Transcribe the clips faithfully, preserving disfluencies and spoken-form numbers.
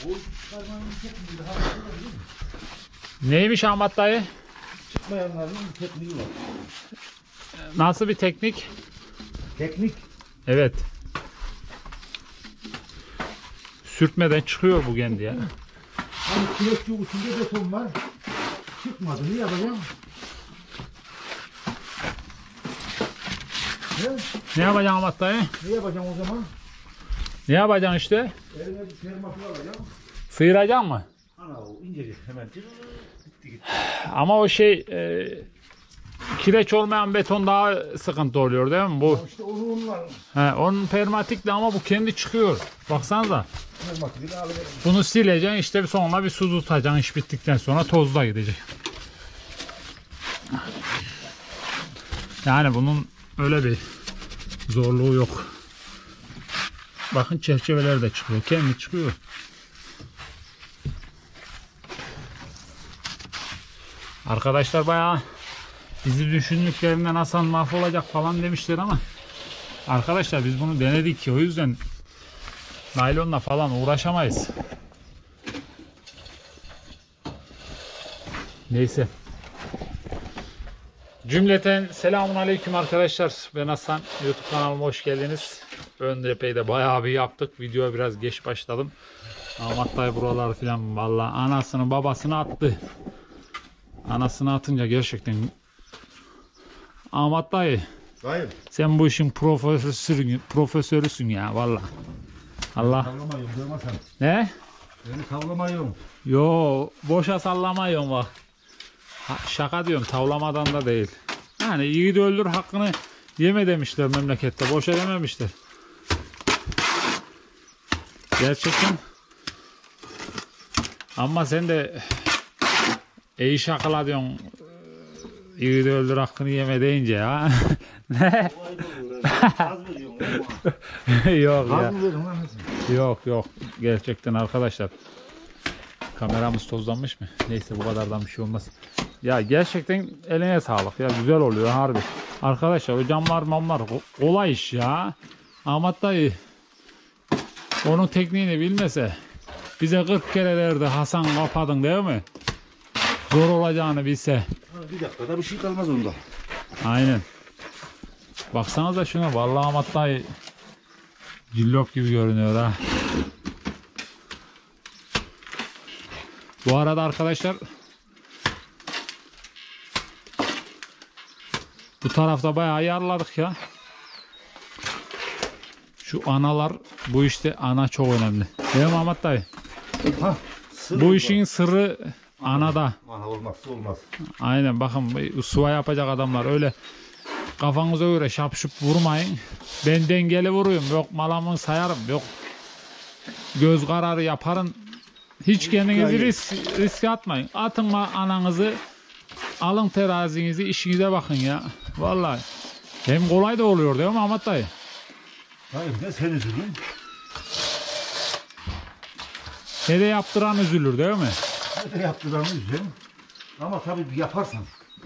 Neymiş Ahmet dayı? Çıkmayanların bir tekniği var. Nasıl bir teknik? Teknik. Evet. Sürtmeden çıkıyor bu kendi ya. Hani kireçli usulde beton var. Çıkmadı. Ne yapacağım? Ne? Ne yapacaksın Ahmet dayı? Ne yapacağım o zaman? Ne yapacaksın işte? Eline bir termometre alacağım. Sıyıracaksın mı? Ana o incecik hemen. Gitti gitti. Ama o şey e, kireç olmayan beton daha sıkıntı oluyor değil mi? Bu İşte onu onlar. he, onun permatikli ama bu kendi çıkıyor. Baksanıza. Termometreyi alıverin. Bunu sileceksin işte sonra bir su tutacaksın iş bittikten sonra tozda gidecek. Yani bunun öyle bir zorluğu yok. Bakın çerçeveler de çıkıyor. Kendi çıkıyor. Arkadaşlar bayağı bizi düşündüklerinden Hasan mahvolacak falan demişler ama arkadaşlar biz bunu denedik ki o yüzden naylonla falan uğraşamayız. Neyse. Cümleten selamun aleyküm arkadaşlar. Ben Hasan. YouTube kanalıma hoş geldiniz. Ön epey de bayağı bir yaptık. Videoya biraz geç başladım. Ahmet dayı buralar filan vallahi anasını babasını attı. Anasını atınca gerçekten Ahmet dayı Hayır. sen bu işin profesörü, profesörüsün ya vallahi. Allah. Sallamayın diyorum sen. Ne? Beni sallamayın. Yo boşa sallamayın bak. Ha, şaka diyorum tavlamadan da değil. Yani yiğidi öldür hakkını yeme demişler memlekette. Boşa dememişler. Gerçekten. Ama sen de iyi şakala diyorsun. Yiğidi öldür hakkını yeme deyince ya. Ne? Yok ya. Yok yok. Gerçekten arkadaşlar. Kameramız tozlanmış mı? Neyse bu kadardan bir şey olmaz. Ya gerçekten eline sağlık ya. Güzel oluyor harbi. Arkadaşlar o camlar mamlar kolay iş ya. Ahmet dayı onun tekniğini bilmese bize kırk kere derdi Hasan kapadın değil mi? Zor olacağını bilse. Bir dakikada bir şey kalmaz onda. Aynen. Baksanıza şuna. Vallahi Ahmet dayı cillop gibi görünüyor ha. Bu arada arkadaşlar bu tarafta bayağı ayarladık ya. Şu analar bu işte ana çok önemli. Değil mi Ahmet dayı? Ha, Bu işin sırrı anada. Ana olmazsa olmaz. Aynen bakın suva yapacak adamlar öyle kafanıza göre şapşup vurmayın. Ben dengeli vuruyorum. Yok malamı sayarım. Yok göz kararı yaparım. Hiç kendinizi risk, riske atmayın. Atın ananızı, alın terazinizi, işinize bakın ya. Vallahi hem kolay da oluyor değil mi Ahmet dayı? Hayır ne sen üzülün? Ne de yaptıran üzülür değil mi? Ne de yaptıran üzülün. Ama tabii yaparsan.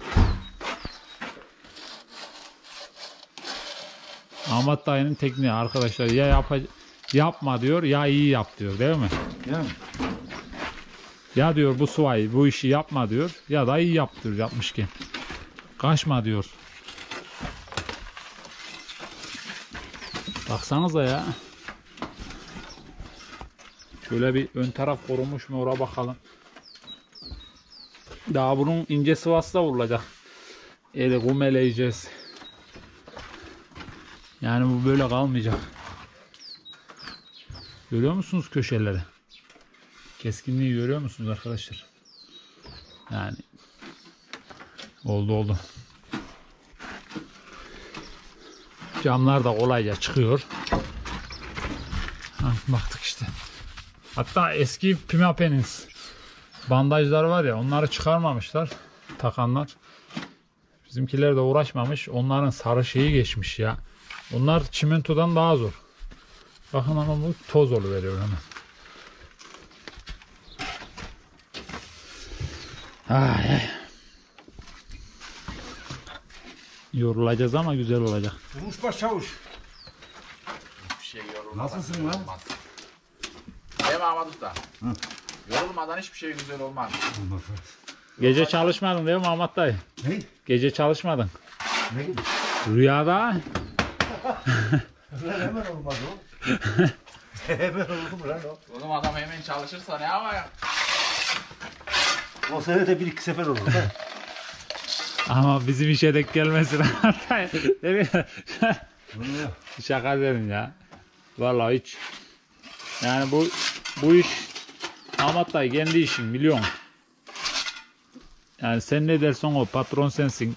Ahmet dayının tekniği arkadaşlar ya yap yapma diyor ya iyi yap diyor değil mi? Yani. Ya diyor bu suvayı bu işi yapma diyor ya da iyi yap diyor yapmışken. Kaçma diyor. Baksanıza ya. Şöyle bir ön taraf korunmuş mu oraya bakalım. Daha bunun ince sıvası da vurulacak. Eli kumeleyeceğiz. Yani bu böyle kalmayacak. Görüyor musunuz köşeleri? Keskinliği görüyor musunuz arkadaşlar? Yani oldu oldu. Camlar da kolayca çıkıyor. Ha, baktık işte. Hatta eski Pimapen'in bandajları var ya onları çıkarmamışlar takanlar. Bizimkiler de uğraşmamış. Onların sarı şeyi geçmiş ya. Onlar çimentodan daha zor. Bakın ama bu toz oluveriyor hemen. Ay, ay. Yorulacağız ama güzel olacak. Durmuş baş çavuş. Bir şey yorulmaz. Nasılsın lan? Değil mi Ahmet Usta? Hı. Yorulmadan hiçbir şey güzel olmaz. Olmaz. Gece çalışmadın değil mi Ahmet dayı? Ne? Gece çalışmadın. Ne gibi? Rüyada. Lan hemen olmaz o. Hemen oldu mu lan o? Oğlum adam hemen çalışırsa ne yapayım? O sene de bir iki sefer olur. Ha? Ama bizim işe denk gelmesin. Şaka dedim ya. Vallahi hiç. Yani bu bu iş Ahmet dayı kendi işin milyon. Yani sen ne dersen o, patron sensin.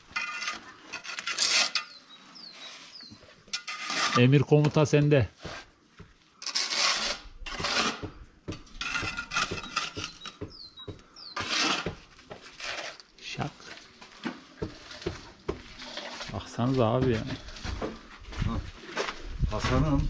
Emir komuta sende. Şak. Baksanıza abi yani. Hasan'ım.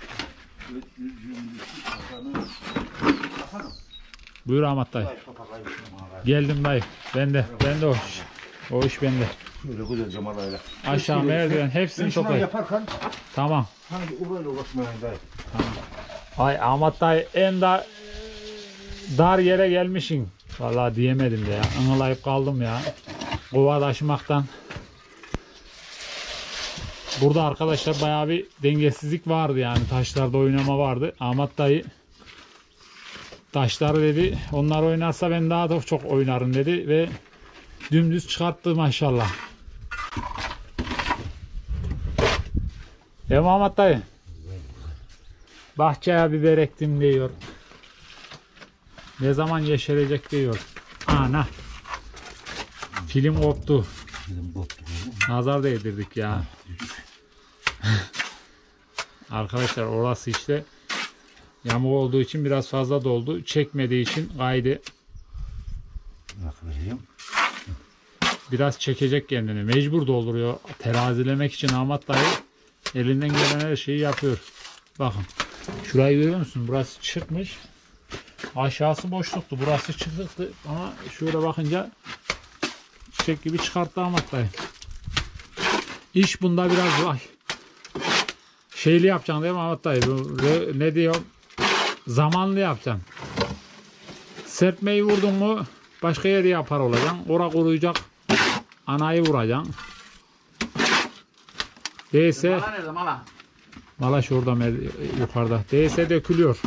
Hasan'ım. Hasan'ım. Buyur Ahmet dayı. Ay, papagay bir şey var. Geldim dayı. Bende. Bende o iş. O iş bende. Şöyle güzel camalayla. Aşağı merdiven hepsini Ben şunları toplayın. yaparken Tamam. hangi uğrayla uğraşmayın dayı. Ay Ahmet dayı en dar, dar yere gelmişsin. Vallahi diyemedim de ya. Anılayıp kaldım ya. Kova taşımaktan. Burada arkadaşlar bayağı bir dengesizlik vardı yani. Taşlarda oynama vardı. Ahmet dayı taşları dedi. Onlar oynarsa ben daha da çok oynarım dedi. Ve dümdüz çıkarttı maşallah. Ya Ahmet dayı. Bahçeye biber ektim diyor. Ne zaman yeşerecek diyor. Ana. Film koptu. Bizim bot gibi. Nazar değdirdik ya. Arkadaşlar orası işte yamuk olduğu için biraz fazla doldu. Çekmediği için kaydı. Bak vereyim. Biraz çekecek kendini. Mecbur dolduruyor. Terazilemek için Ahmet dayı elinden gelen her şeyi yapıyor. Bakın. Şurayı görüyor musun? Burası çıkmış. Aşağısı boşluktu. Burası çıkıktı. Ama şöyle bakınca çiçek gibi çıkarttı Ahmet dayı. İş bunda biraz vay. Şeyli yapacaksın değil mi Ahmet dayı? Bu, ne diyor? Zamanlı yapacaksın. Serpmeyi vurdun mu başka yere yapar olacaksın. Ora kuruyacak. Anayı vuracaksın. Değilse Mala nerede mala? mala şurada yukarıda. Değilse dökülüyor.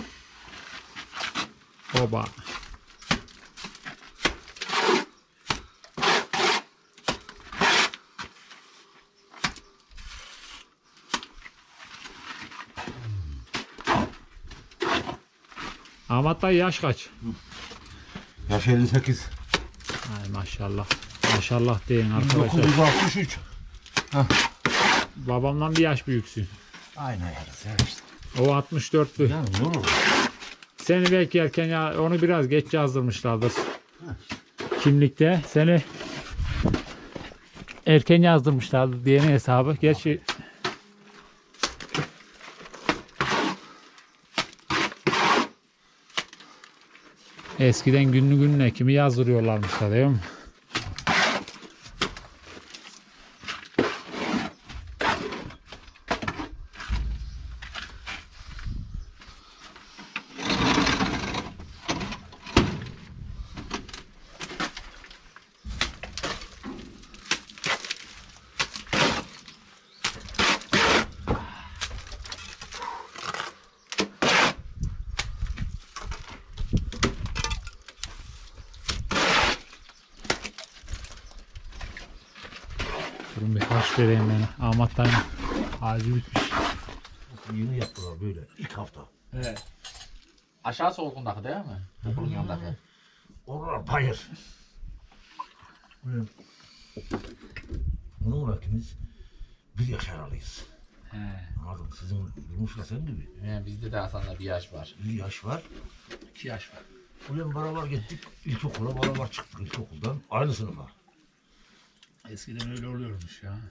Oba. Ahmet dayı yaş kaç? Yaş elli sekiz. Ay maşallah. Maşallah deyin arkadaşlar. dokuz yüz altmış üç. Babamdan bir yaş büyüksün. Aynen yarısı ya işte. O altmış dörtlü. Yani ne olur? Seni belki erken ya onu biraz geç yazdırmışlardır. Kimlikte seni erken yazdırmışlardır diyenin hesabı. Gerçi eskiden günlü gününe kimi yazdırıyorlarmış da değil mi? Durun bir haş vereyim ben. Ahmet dayım ağacı bitmiş. Yeni yaptılar böyle ilk hafta. Evet. Aşağı soğukundaki değil mi? Okulun yanındaki. Oralar bayır. Onunla ikimiz bir yaş aralıyız. He. Anladın mı? Sizin Yumuşla sen gibi. He, bizde de aslında bir yaş var. Bir yaş var. İki yaş var. Ulan beraber gittik ilkokula, beraber çıktık ilkokuldan. Aynı sınıfa. Eskiden öyle oluyormuş ya.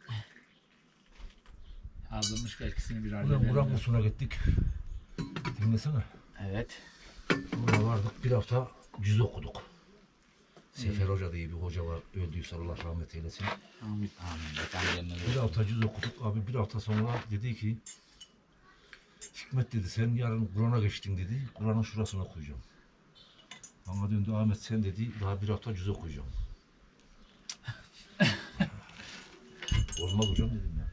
Yazdırmış ikisini bir Ulan Murat Musun'a gittik. Dinlesene. Evet. Burada vardık bir hafta cüz okuduk. Sefer Hoca diye bir hoca var. Öldüyse Allah rahmet eylesin. Amin. Amin. Bir hafta cüz okuduk. Abi bir hafta sonra dedi ki Hikmet dedi sen yarın Kur'an'a geçtin dedi. Kur'an'ın şurasını okuyacağım. Bana döndü Ahmet sen dedi daha bir hafta cüz okuyacağım. Olmaz hocam dedim ya.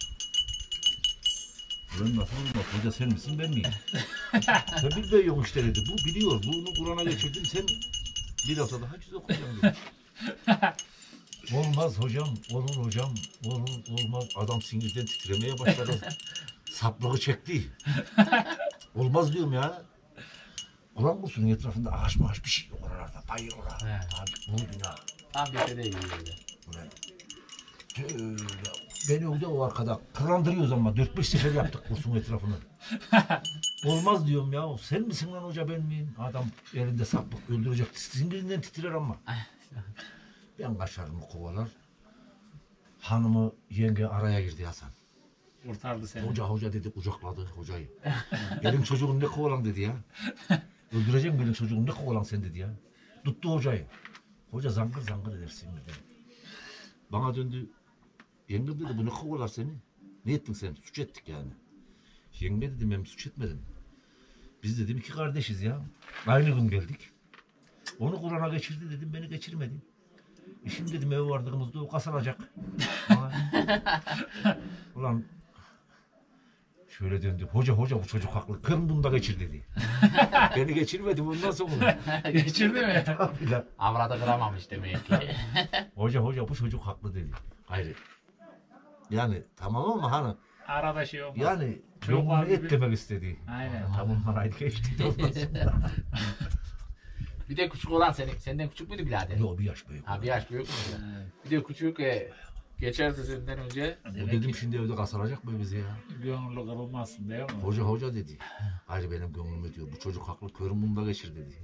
Ben nasıl olmaz? Hoca sen misin ben miyim? Sen bilmiyorsun işte dedi. Bu biliyor. Bunu Kur'an'a geçirdim sen bir hafta daha cüz okuyacağım dedi. Olmaz hocam, olur hocam, olur olmaz. Adam sinirden titremeye başladı. Saplığı çekti. Olmaz diyorum ya. Kur'an kursunun etrafında ağaç maaş bir şey yok oralarda. Bayır orada. He. Tabii bunu bina. Tam bir şey değil. Ulan, tövbe. Beni orada o arkada kırandırıyoruz ama dört beş sefer yaptık kursun etrafını. Olmaz diyorum ya. Sen misin lan hoca ben miyim? Adam elinde saplık öldürecek. Sinirinden titrer ama. Ben kaşarımı kovalar. Hanımı yenge araya girdi Hasan. Kurtardı seni. Hoca hoca dedi kucakladı hocayı. Benim çocuğum ne kovalan dedi ya. Öldüreceğim benim çocuğum ne kovalan sen dedi ya. Tuttu hocayı. Hoca zangır zangır edersin dedi. Bana döndü. Yengem dedi bu ne kovalar seni? Ne ettin sen? Suç ettik yani. Yenge dedim ben suç etmedim. Biz dedim iki kardeşiz ya. Aynı gün geldik. Onu Kur'an'a geçirdi dedim beni geçirmedi. E şimdi dedim eve vardığımızda o kasılacak. Ulan şöyle döndü. Hoca hoca bu çocuk haklı. Kırın bunu da geçir dedi. Beni geçirmedi bundan sonra. Geçirdi mi? Tabii lan. Avradı kıramamış demek ki. Hoca hoca bu çocuk haklı dedi. Hayır. Yani tamam ama hani Arada şey olmaz. yani Çok çok var et bir- demek istedi. Aynen. Aa, tamam paraydı geçti. de ondan sonra. Bir de küçük olan senin, senden küçük müydü birader? Yo bir yaş büyük. Ha bir yaş büyük müydü? Bir de küçük e, geçerse senden önce. O dedim şimdi evde kasılacak mı bizi ya? Gönüllü kırılmazsın değil mi? Hoca hoca dedi. Hayır benim gönlüm diyor. Bu çocuk haklı. Körüm bunu da geçir dedi.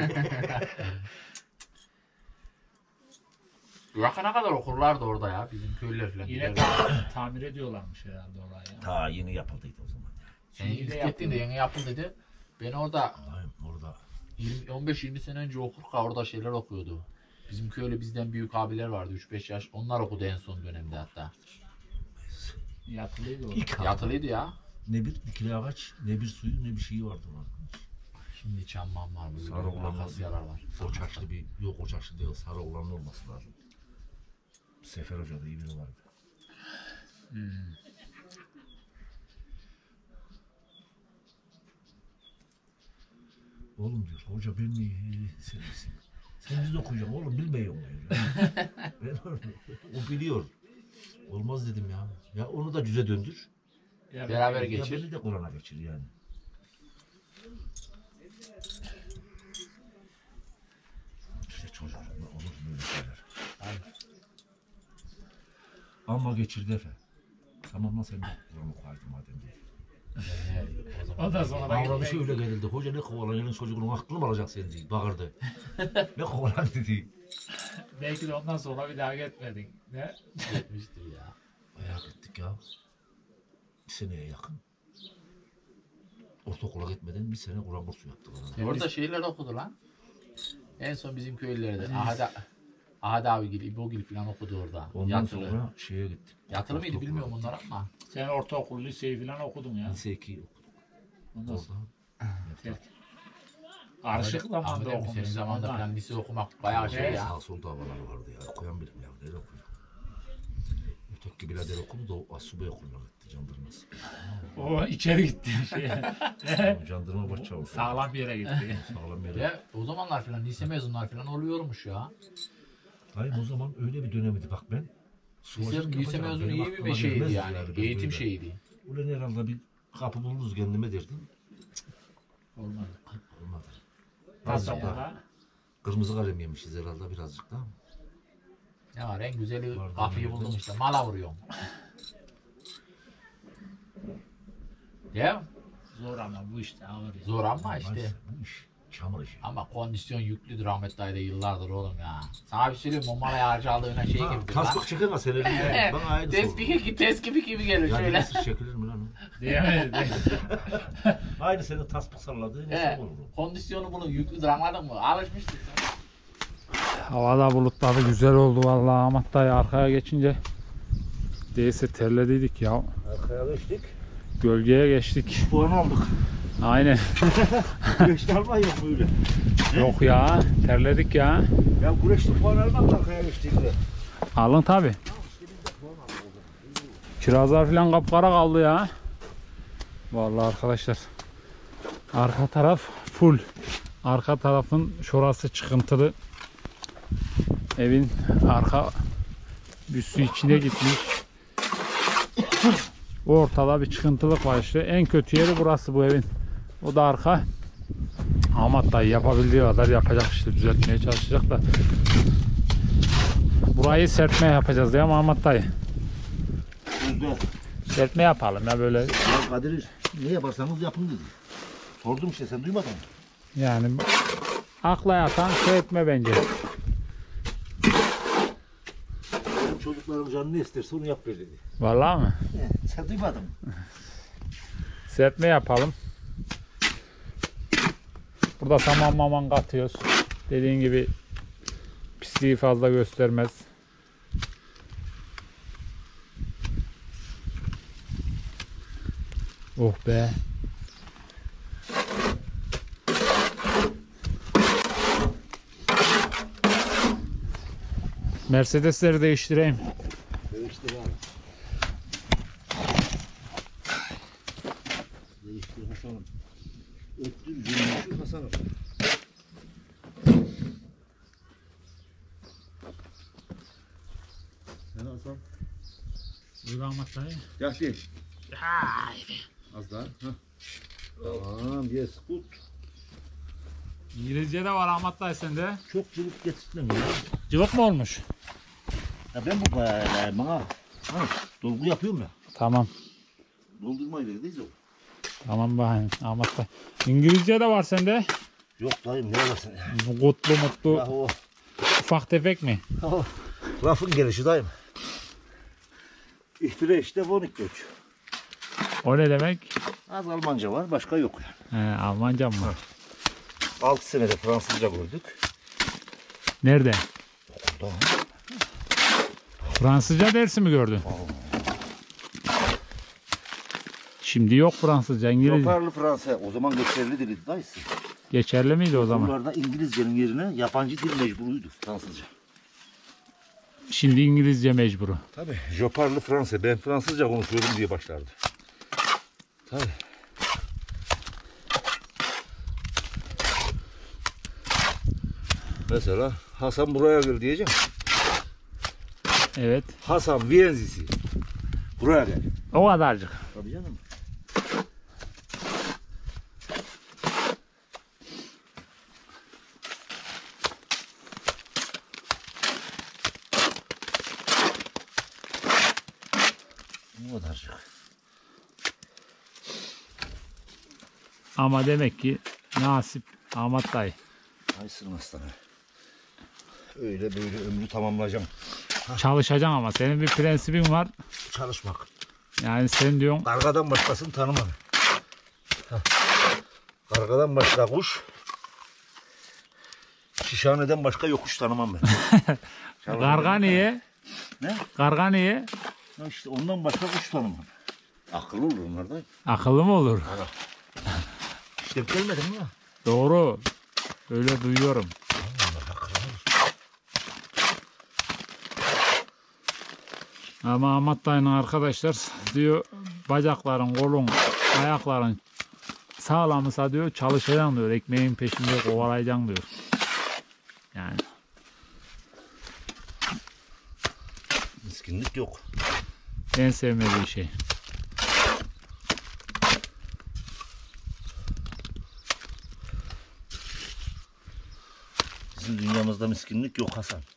Yakına kadar okurlardı orada ya bizim köylüler falan. Yine giderler. ta- tamir ediyorlarmış herhalde orayı. ya. Ta yeni yapıldıydı o zaman. Sen Şimdi ilk de gittiğinde yeni yapıldıydı. Ben orada Allah'ım orada. yirmi on beş yirmi sene önce okurken orada şeyler okuyordu. Bizim köylü bizden büyük abiler vardı üç beş yaş. Onlar okudu en son dönemde hatta. Yatılıydı o. İlk hafta Yatılıydı ya. ne bir dikili ağaç, ne bir suyu, ne bir şeyi vardı lan. Şimdi çamman var. Böyle Sarı olan akasyalar var. O çarşılı bir, yok o çarşı değil, sarı olanın olması lazım. Sefer Hoca da iyi biri vardı. Hmm. Oğlum diyor, hoca ben mi, sen misin? Sen biz okuyacaksın oğlum, bilmiyor mu diyor. Ben, o biliyor. Olmaz dedim ya. Ya onu da düze döndür. Ya Beraber Ya geçir. beni de Kur'an'a geçir yani. İşte çocuklar olur böyle şeyler. Aynen. Ama geçirdi Efe. Tamam lan sen de Kur'an'ı okuyardın madem dedi. Evet, o zaman. O da sonra Avradı şöyle gerildi. Hoca ne kovalanıyorsun çocuğunun aklını mı alacak seni diye bağırdı. Ne kovalan dedi. Belki de ondan sonra bir daha gitmedin. Ne? Etmiştir ya. Bayağı gittik ya. Bir seneye yakın. Ortaokula gitmeden bir sene Kur'an kursu yaptık. ona. Orada şeyler okudu lan. En son bizim köylülerde. Ahada, Ahada abigil, İbogil falan okudu orada. Ondan Yatılı. sonra şeye gittik. Yatılı mıydı Ortaokula bilmiyorum gittik. onlar ama. Sen ortaokul, liseyi falan okudun ya. Lise ikiyi okuduk. Ondan sonra Orada. terk. Karışık zamanda Ahmet emmi senin okumuşsun. zamanında ondan. falan lise okumak bayağı şey Evet. ya. Sağ solda havalar vardı ya. Okuyan birim ya. Nerede okuyor? Öteki birader okudu da o asubay okuluna gitti. Jandarması. O içeri gitti. Şey. Jandarma başçavuş. Sağlam bir yere gitti. Sağlam yere. Ya o zamanlar falan lise mezunlar falan oluyormuş ya. Hayır o zaman öyle bir dönemiydi bak ben. Lise, Suacılık lise yapacağım. mezunu Benim iyi aklıma bir şeydi gelmezdi yani. ben Eğitim böyle. şeyiydi. Ulan herhalde bir kapı buluruz kendime derdim. Olmadı. Olmadı. Nasıl Azıcık da da? kırmızı kalem yemişiz herhalde birazcık da. Ne var en güzeli Vardı kapıyı nerede? buldum işte. Mala vuruyorum. Değil mi? Zor ama bu işte ağır. ya. Zor ama işte. Maalesef bu iş çamur işi. Ama kondisyon yüklüdür Ahmet dayı da yıllardır oğlum ya. Sana bir söyleyeyim mi? O malaya harcaldığına şey Ha, gibidir lan. tasbık çeken aseleri ya. Bana aynı sorun. Tespih gibi, tespih gibi gelir Yani şöyle. nasıl çekilir mi lan o? Değil mi? Değil. Aynı senin tasbık salladığın He, hesap olur o. kondisyonu bunun yüklüdür anladın mı? Alışmıştık. Havada bulutları güzel oldu vallahi Ahmet dayı arkaya geçince. Değilse terlediydik ya. Arkaya geçtik. Gölgeye geçtik. Puan aldık. Aynen. Güreşte alman yok böyle. Yok ya. Terledik ya. Ya güreşte puan almak arkaya geçtiğinde. Alın tabi. Kirazlar falan kapkara kaldı ya. Vallahi arkadaşlar. Arka taraf full. Arka tarafın şurası çıkıntılı. Evin arka büstü içine gitmiş. Ortada bir çıkıntılık var işte. En kötü yeri burası bu evin. O da arka. Ahmet dayı yapabildiği kadar yapacak işte. Düzeltmeye çalışacak da. Burayı serpme yapacağız değil mi Ahmet dayı? Yüzde. Serpme yapalım ya böyle. Ya Kadir ne yaparsanız yapın dedi. Sordum işte sen duymadın mı? Yani akla yatan şey etme bence. Benim çocuklarım canı ne isterse onu yap dedi. Vallahi mı? He, sen duymadın mı? Serpme yapalım. Burada saman maman katıyoruz. Dediğin gibi pisliği fazla göstermez. Oh be. Mercedesleri değiştireyim. Değiştir abi. Değiştir Hasan'ım. Öttür cümleşir Hasan'ım. Sen Hasan. Buyur Ahmet dayı. Yaş değil. Haydi. Az daha. Heh. Tamam yes good. İngilizce de var Ahmet dayı sende. Çok çabuk getirtmem ya. Cıvık mı olmuş? Ya ben bu bayağı bana ha, dolgu yapıyorum ya. Tamam. Doldurma ilerideyiz o. Tamam bakayım Ahmet dayı. İngilizce de var sende. Yok dayım ne olasın ya. Kutlu mutlu. Ya o, Ufak tefek mi? o lafın gelişi dayım. İhtire işte vonik göç. O ne demek? Az Almanca var başka yok yani. He, Almanca mı? altı senede Fransızca gördük. Nerede? Okulda. Fransızca dersi mi gördün? Şimdi yok Fransızca, İngilizce. Joparlı Fransa o zaman geçerli diliydi dayısı. Geçerli miydi o zaman? Bunlarda İngilizcenin yerine yabancı dil mecburuydu Fransızca. Şimdi İngilizce mecburu. Tabii. Joparlı Fransa ben Fransızca konuşuyorum diye başlardı. Tabii. Mesela Hasan buraya gel diyeceğim. Evet. Hasan Vienzisi. Buraya gel. O kadarcık. Tabii canım. Bu kadarcık. Ama demek ki nasip Ahmet dayı. Aysın aslanı. Öyle böyle ömrü tamamlayacağım. Çalışacaksın ama senin bir prensibin var. Çalışmak. Yani sen diyorsun Kargadan başkasını tanımam. Heh. Kargadan başka kuş. Şişhaneden başka yokuş tanımam ben. karga niye? Ne? Karga niye? Ya işte ondan başka kuş tanımam. Akıllı olur onlar da. Akıllı mı olur? İşte gelmedin mi? Doğru. Öyle duyuyorum. Allah akıllı olur. Ama Ahmet dayının arkadaşlar diyor bacakların, kolun, ayakların sağlamsa diyor çalışacaksın diyor. Ekmeğin peşinde kovalayacaksın diyor. Yani. Miskinlik yok. En sevmediği şey. Bizim dünyamızda miskinlik yok Hasan.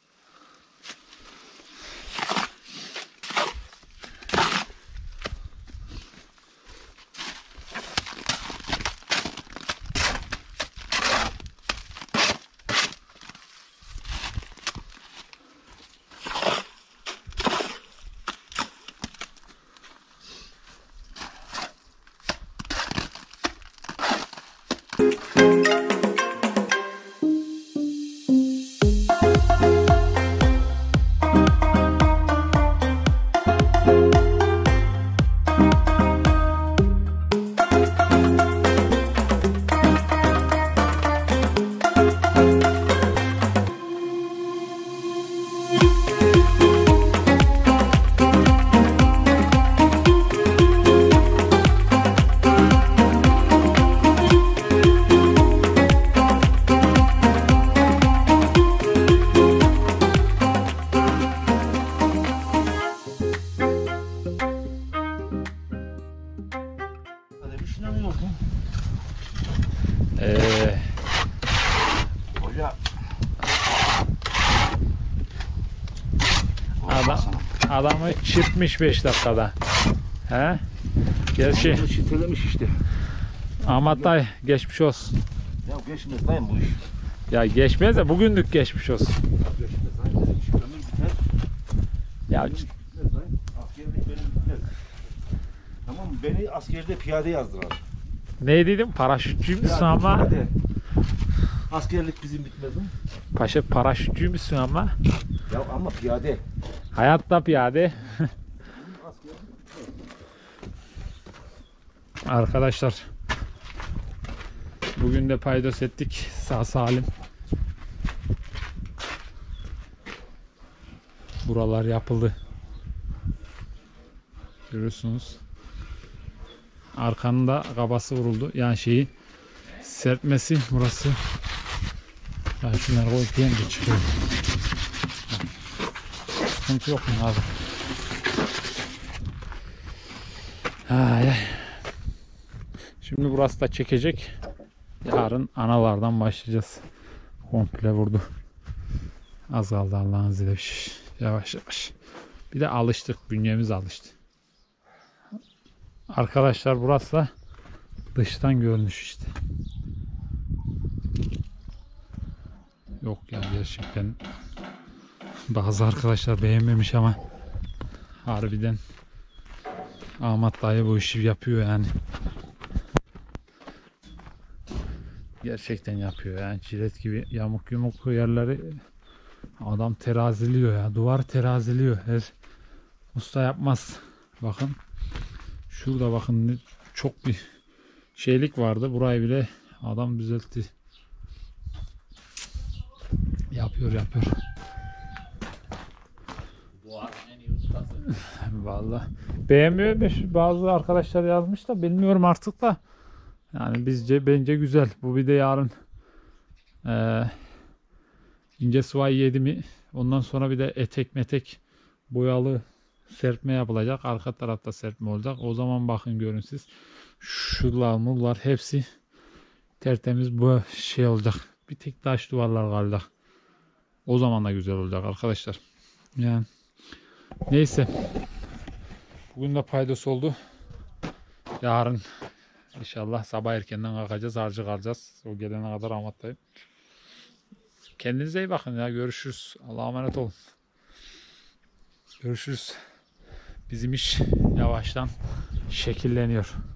Ee, Hoca. adam, adamı çırpmış beş dakikada. He? Gerçi Bunu şitelemiş işte. Ahmet dayı geçmiş olsun. Ya geçmez dayım bu iş. Ya geçmez de bugünlük geçmiş olsun. Ya geçmez dayım. Benim iş ömür biter. Ya Benim bitmez dayım. Askerlik benim bitmez. Tamam mı? Beni askerde piyade yazdılar. ne dedim? Paraşütçü müsün Piyade, ama? piyade. Askerlik bizim bitmez mi? Paşa paraşütçü müsün ama? Ya ama piyade. Hayatta piyade. Arkadaşlar bugün de paydos ettik sağ salim. Buralar yapıldı. Görüyorsunuz. Arkanın da kabası vuruldu. Yani şeyi serpmesi burası. Ya şunları koy diyince çıkıyor. Sıkıntı yok mu abi? Ay, ay. Şimdi burası da çekecek. Yarın analardan başlayacağız. Komple vurdu. Az kaldı Allah'ın izniyle. Yavaş yavaş. Bir de alıştık. Bünyemiz alıştı. Arkadaşlar burası da dıştan görünüş işte. Yok ya gerçekten bazı arkadaşlar beğenmemiş ama harbiden Ahmet dayı bu işi yapıyor yani. Gerçekten yapıyor yani, cilet gibi yamuk yumuk yerleri adam teraziliyor ya, duvar teraziliyor. Her usta yapmaz. Bakın şurada bakın çok bir şeylik vardı, burayı bile adam düzeltti. Yapıyor yapıyor. Bu arada en iyi ustası. Vallahi beğenmiyormuş bazı arkadaşlar yazmış da bilmiyorum artık da. Yani bizce bence güzel. Bu bir de yarın e, ince sıvayı yedi mi ondan sonra bir de etek metek boyalı serpme yapılacak. Arka tarafta serpme olacak. O zaman bakın görün siz. Şular mullar hepsi tertemiz bu şey olacak. Bir tek taş duvarlar kalacak. O zaman da güzel olacak arkadaşlar. Yani neyse. Bugün de paydos oldu. Yarın İnşallah sabah erkenden kalkacağız, harcı kalacağız. O gelene kadar Ahmet'tayım. Kendinize iyi bakın ya. Görüşürüz. Allah'a emanet olun. Görüşürüz. Bizim iş yavaştan şekilleniyor.